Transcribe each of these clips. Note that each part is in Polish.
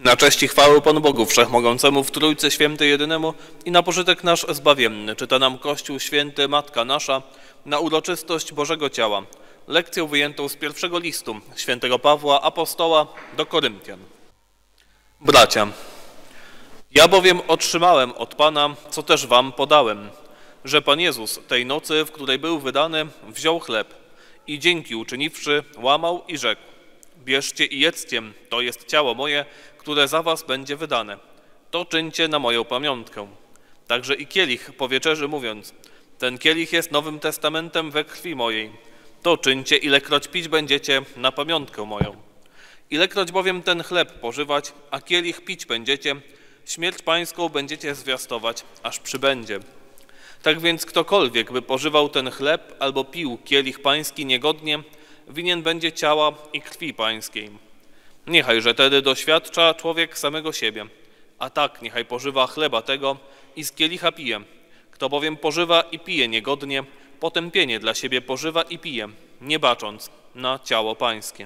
Na cześć i chwałę Panu Bogu Wszechmogącemu w Trójcy Świętej Jedynemu i na pożytek nasz zbawienny czyta nam Kościół Święty Matka Nasza na uroczystość Bożego Ciała, lekcję wyjętą z pierwszego listu świętego Pawła Apostoła do Koryntian. Bracia, ja bowiem otrzymałem od Pana, co też wam podałem, że Pan Jezus tej nocy, w której był wydany, wziął chleb i dzięki uczyniwszy, łamał i rzekł: bierzcie i jedzcie, to jest ciało moje, które za was będzie wydane. To czyńcie na moją pamiątkę. Także i kielich po wieczerzy mówiąc: ten kielich jest Nowym Testamentem we krwi mojej. To czyńcie, ilekroć pić będziecie na pamiątkę moją. Ilekroć bowiem ten chleb pożywać, a kielich pić będziecie, śmierć pańską będziecie zwiastować, aż przybędzie. Tak więc ktokolwiek by pożywał ten chleb albo pił kielich pański niegodnie, winien będzie ciała i krwi pańskiej. Niechajże tedy doświadcza człowiek samego siebie, a tak niechaj pożywa chleba tego i z kielicha pije. Kto bowiem pożywa i pije niegodnie, potępienie dla siebie pożywa i pije, nie bacząc na ciało pańskie.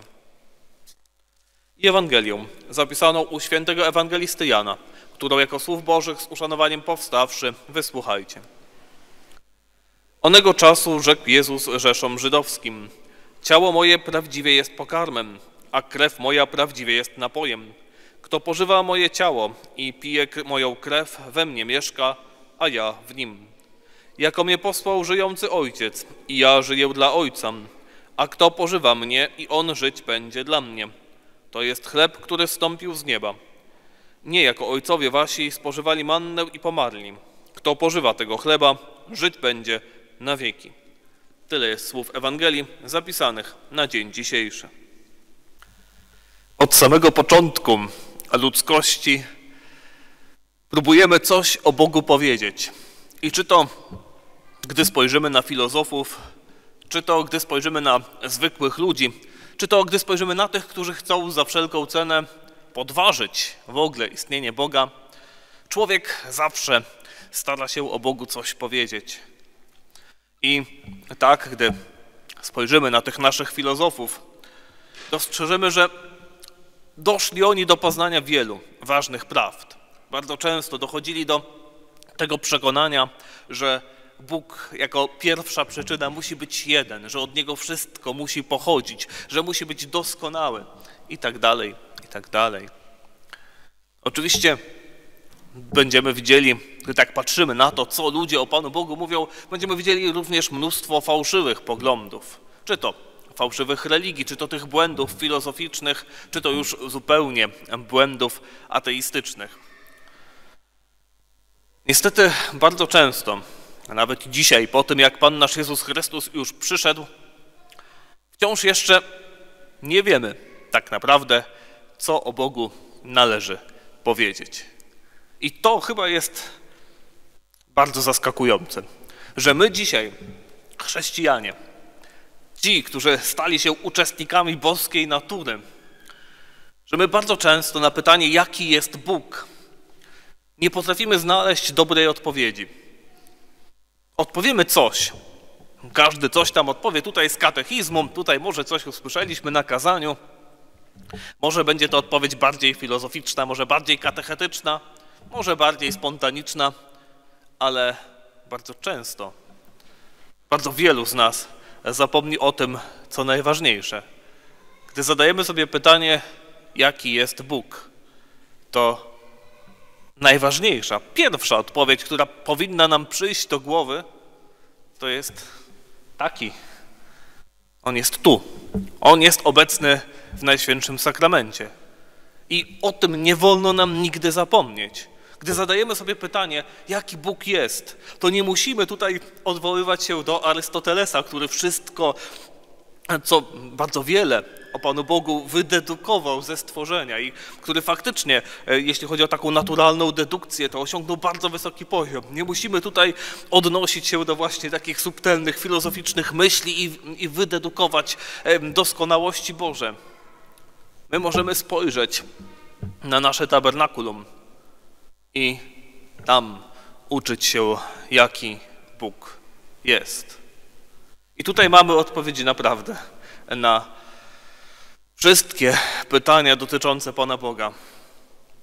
I Ewangelią zapisaną u świętego ewangelisty Jana, którą jako słów Bożych z uszanowaniem powstawszy wysłuchajcie. Onego czasu rzekł Jezus rzeszom żydowskim: ciało moje prawdziwie jest pokarmem, a krew moja prawdziwie jest napojem. Kto pożywa moje ciało i pije moją krew, we mnie mieszka, a ja w nim. Jako mnie posłał żyjący Ojciec, i ja żyję dla Ojca, a kto pożywa mnie, i on żyć będzie dla mnie. To jest chleb, który zstąpił z nieba. Nie jako ojcowie wasi spożywali mannę i pomarli. Kto pożywa tego chleba, żyć będzie na wieki. Tyle jest słów Ewangelii zapisanych na dzień dzisiejszy. Od samego początku ludzkości próbujemy coś o Bogu powiedzieć. I czy to, gdy spojrzymy na filozofów, czy to, gdy spojrzymy na zwykłych ludzi, czy to, gdy spojrzymy na tych, którzy chcą za wszelką cenę podważyć w ogóle istnienie Boga, człowiek zawsze stara się o Bogu coś powiedzieć. I tak, gdy spojrzymy na tych naszych filozofów, dostrzeżemy, że doszli oni do poznania wielu ważnych prawd. Bardzo często dochodzili do tego przekonania, że Bóg jako pierwsza przyczyna musi być jeden, że od Niego wszystko musi pochodzić, że musi być doskonały i tak dalej, i tak dalej. Oczywiście będziemy widzieli, gdy tak patrzymy na to, co ludzie o Panu Bogu mówią, będziemy widzieli również mnóstwo fałszywych poglądów. Czy to fałszywych religii, czy to tych błędów filozoficznych, czy to już zupełnie błędów ateistycznych. Niestety bardzo często, a nawet dzisiaj, po tym jak Pan nasz Jezus Chrystus już przyszedł, wciąż jeszcze nie wiemy tak naprawdę, co o Bogu należy powiedzieć. I to chyba jest bardzo zaskakujące, że my dzisiaj, chrześcijanie, ci, którzy stali się uczestnikami boskiej natury, że my bardzo często na pytanie, jaki jest Bóg, nie potrafimy znaleźć dobrej odpowiedzi. Odpowiemy coś. Każdy coś tam odpowie. Tutaj z katechizmu, tutaj może coś usłyszeliśmy na kazaniu. Może będzie to odpowiedź bardziej filozoficzna, może bardziej katechetyczna, może bardziej spontaniczna, ale bardzo często, bardzo wielu z nas zapomni o tym, co najważniejsze. Gdy zadajemy sobie pytanie, jaki jest Bóg, to najważniejsza, pierwsza odpowiedź, która powinna nam przyjść do głowy, to jest taki. On jest tu. On jest obecny w Najświętszym Sakramencie. I o tym nie wolno nam nigdy zapomnieć. Gdy zadajemy sobie pytanie, jaki Bóg jest, to nie musimy tutaj odwoływać się do Arystotelesa, który wszystko, co bardzo wiele o Panu Bogu wydedukował ze stworzenia i który faktycznie, jeśli chodzi o taką naturalną dedukcję, to osiągnął bardzo wysoki poziom. Nie musimy tutaj odnosić się do właśnie takich subtelnych, filozoficznych myśli i wydedukować doskonałości Boże. My możemy spojrzeć na nasze tabernakulum i tam uczyć się, jaki Bóg jest. I tutaj mamy odpowiedzi naprawdę na wszystkie pytania dotyczące Pana Boga.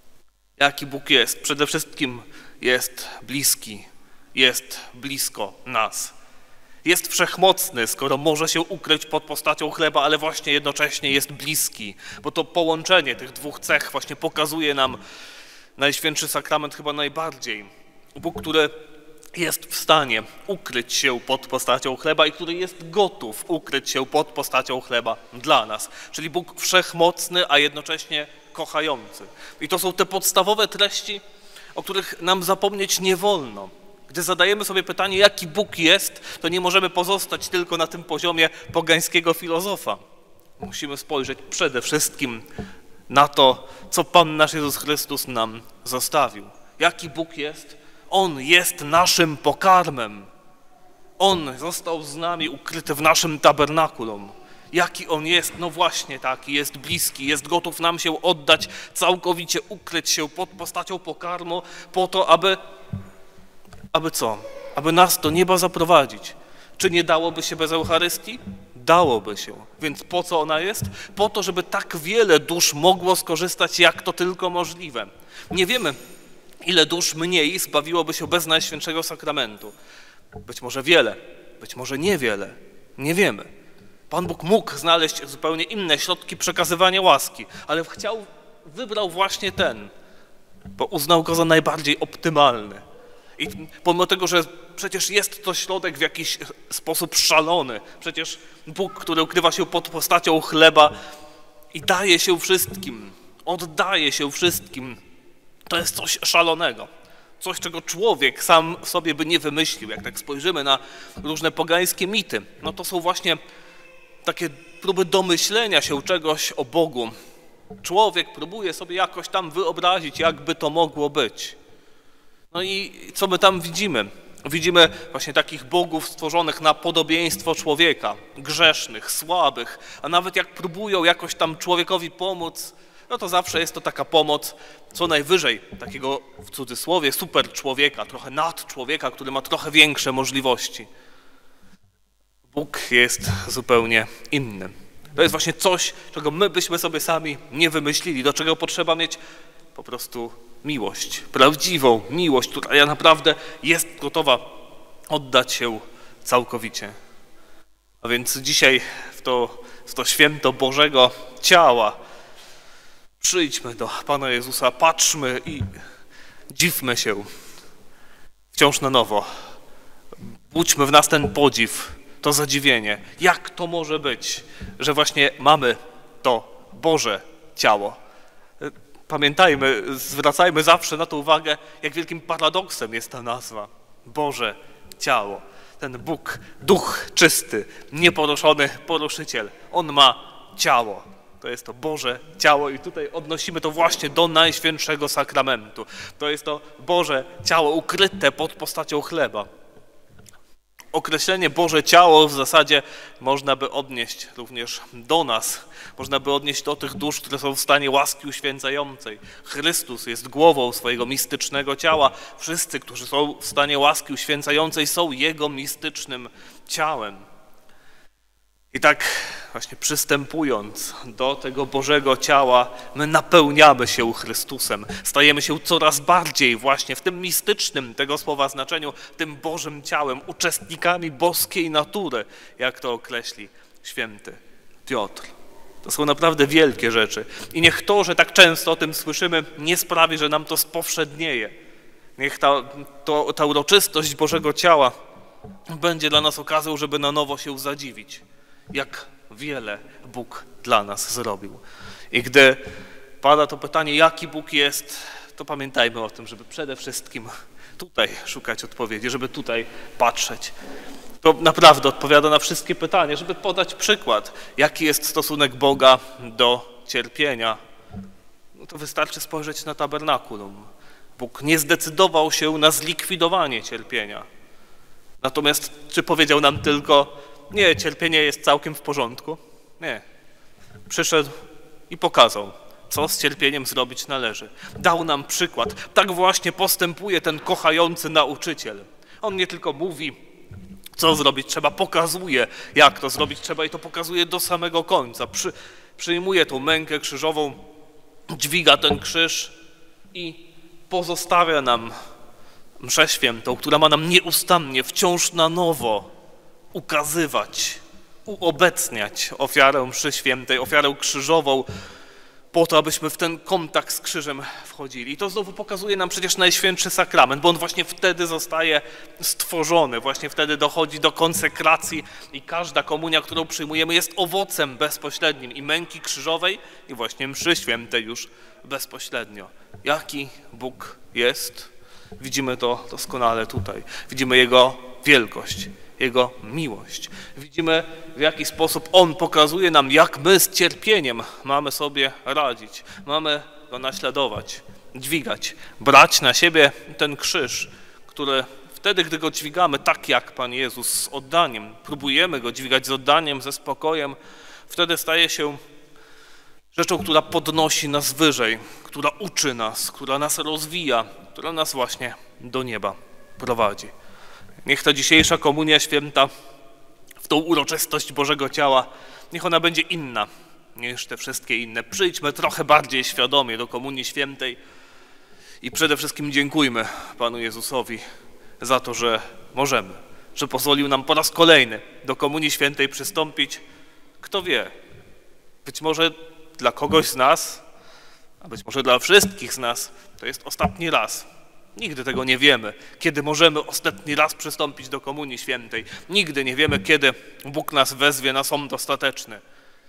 Jaki Bóg jest? Przede wszystkim jest bliski, jest blisko nas. Jest wszechmocny, skoro może się ukryć pod postacią chleba, ale właśnie jednocześnie jest bliski, bo to połączenie tych dwóch cech właśnie pokazuje nam Najświętszy Sakrament chyba najbardziej. Bóg, który jest w stanie ukryć się pod postacią chleba i który jest gotów ukryć się pod postacią chleba dla nas. Czyli Bóg wszechmocny, a jednocześnie kochający. I to są te podstawowe treści, o których nam zapomnieć nie wolno. Gdy zadajemy sobie pytanie, jaki Bóg jest, to nie możemy pozostać tylko na tym poziomie pogańskiego filozofa. Musimy spojrzeć przede wszystkim na to, co Pan nasz Jezus Chrystus nam zostawił. Jaki Bóg jest? On jest naszym pokarmem. On został z nami ukryty w naszym tabernakulum. Jaki On jest? No właśnie taki, jest bliski, jest gotów nam się oddać, całkowicie ukryć się pod postacią pokarmu po to, aby co? Aby nas do nieba zaprowadzić. Czy nie dałoby się bez Eucharystii? Dałoby się. Więc po co ona jest? Po to, żeby tak wiele dusz mogło skorzystać, jak to tylko możliwe. Nie wiemy, ile dusz mniej zbawiłoby się bez Najświętszego Sakramentu. Być może wiele, być może niewiele. Nie wiemy. Pan Bóg mógł znaleźć zupełnie inne środki przekazywania łaski, ale wybrał właśnie ten, bo uznał go za najbardziej optymalny. I pomimo tego, że przecież jest to środek w jakiś sposób szalony, przecież Bóg, który ukrywa się pod postacią chleba i daje się wszystkim, oddaje się wszystkim, to jest coś szalonego. Coś, czego człowiek sam sobie by nie wymyślił. Jak tak spojrzymy na różne pogańskie mity, no to są właśnie takie próby domyślenia się czegoś o Bogu. Człowiek próbuje sobie jakoś tam wyobrazić, jakby to mogło być. No i co my tam widzimy? Widzimy właśnie takich bogów stworzonych na podobieństwo człowieka, grzesznych, słabych, a nawet jak próbują jakoś tam człowiekowi pomóc, no to zawsze jest to taka pomoc co najwyżej takiego, w cudzysłowie, super człowieka, trochę nad człowieka, który ma trochę większe możliwości. Bóg jest zupełnie inny. To jest właśnie coś, czego my byśmy sobie sami nie wymyślili, do czego potrzeba mieć po prostu miłość, prawdziwą miłość, która naprawdę jest gotowa oddać się całkowicie. A więc dzisiaj w to święto Bożego Ciała przyjdźmy do Pana Jezusa, patrzmy i dziwmy się wciąż na nowo. Budźmy w nas ten podziw, to zadziwienie. Jak to może być, że właśnie mamy to Boże Ciało? Pamiętajmy, zwracajmy zawsze na to uwagę, jak wielkim paradoksem jest ta nazwa. Boże Ciało. Ten Bóg, Duch czysty, nieporuszony poruszyciel. On ma ciało. To jest to Boże Ciało i tutaj odnosimy to właśnie do Najświętszego Sakramentu. To jest to Boże Ciało ukryte pod postacią chleba. Określenie Boże Ciało w zasadzie można by odnieść również do nas. Można by odnieść do tych dusz, które są w stanie łaski uświęcającej. Chrystus jest głową swojego mistycznego ciała. Wszyscy, którzy są w stanie łaski uświęcającej, są Jego mistycznym ciałem. I tak właśnie przystępując do tego Bożego Ciała, my napełniamy się Chrystusem. Stajemy się coraz bardziej właśnie w tym mistycznym tego słowa znaczeniu, tym Bożym Ciałem, uczestnikami boskiej natury, jak to określi święty Piotr. To są naprawdę wielkie rzeczy. I niech to, że tak często o tym słyszymy, nie sprawi, że nam to spowszednieje. Niech ta uroczystość Bożego Ciała będzie dla nas okazją, żeby na nowo się zadziwić. Jak wiele Bóg dla nas zrobił. I gdy pada to pytanie, jaki Bóg jest, to pamiętajmy o tym, żeby przede wszystkim tutaj szukać odpowiedzi, żeby tutaj patrzeć. To naprawdę odpowiada na wszystkie pytania, żeby podać przykład, jaki jest stosunek Boga do cierpienia. No to wystarczy spojrzeć na tabernakulum. Bóg nie zdecydował się na zlikwidowanie cierpienia. Natomiast czy powiedział nam tylko, nie, cierpienie jest całkiem w porządku? Nie. Przyszedł i pokazał, co z cierpieniem zrobić należy. Dał nam przykład. Tak właśnie postępuje ten kochający nauczyciel. On nie tylko mówi, co zrobić trzeba, pokazuje, jak to zrobić trzeba i to pokazuje do samego końca. Przyjmuje tą mękę krzyżową, dźwiga ten krzyż i pozostawia nam mszę świętą, która ma nam nieustannie, wciąż na nowo ukazywać, uobecniać ofiarę mszy świętej, ofiarę krzyżową, po to, abyśmy w ten kontakt z krzyżem wchodzili. I to znowu pokazuje nam przecież Najświętszy Sakrament, bo on właśnie wtedy zostaje stworzony, właśnie wtedy dochodzi do konsekracji i każda komunia, którą przyjmujemy, jest owocem bezpośrednim i męki krzyżowej i właśnie mszy świętej już bezpośrednio. Jaki Bóg jest? Widzimy to doskonale tutaj. Widzimy Jego wielkość, Jego miłość. Widzimy, w jaki sposób On pokazuje nam, jak my z cierpieniem mamy sobie radzić. Mamy Go naśladować, dźwigać, brać na siebie ten krzyż, który wtedy, gdy go dźwigamy, tak jak Pan Jezus, z oddaniem, próbujemy go dźwigać z oddaniem, ze spokojem, wtedy staje się rzeczą, która podnosi nas wyżej, która uczy nas, która nas rozwija, która nas właśnie do nieba prowadzi. Niech ta dzisiejsza komunia święta w tą uroczystość Bożego Ciała, niech ona będzie inna niż te wszystkie inne. Przyjdźmy trochę bardziej świadomie do komunii świętej i przede wszystkim dziękujmy Panu Jezusowi za to, że możemy, że pozwolił nam po raz kolejny do komunii świętej przystąpić. Kto wie, być może dla kogoś z nas, a być może dla wszystkich z nas to jest ostatni raz. Nigdy tego nie wiemy, kiedy możemy ostatni raz przystąpić do komunii świętej. Nigdy nie wiemy, kiedy Bóg nas wezwie na sąd ostateczny.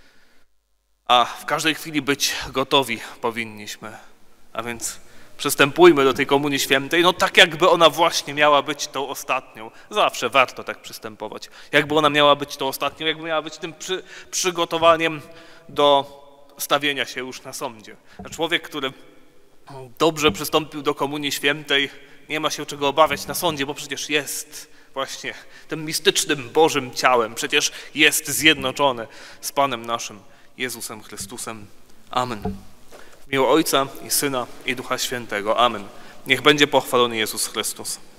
A w każdej chwili być gotowi powinniśmy. A więc przystępujmy do tej komunii świętej, no tak jakby ona właśnie miała być tą ostatnią. Zawsze warto tak przystępować. Jakby ona miała być tą ostatnią, jakby miała być tym przygotowaniem do stawienia się już na sądzie. A człowiek, który dobrze przystąpił do komunii świętej, nie ma się czego obawiać na sądzie, bo przecież jest właśnie tym mistycznym Bożym ciałem, przecież jest zjednoczony z Panem naszym Jezusem Chrystusem. Amen. W imię Ojca i Syna i Ducha Świętego. Amen. Niech będzie pochwalony Jezus Chrystus.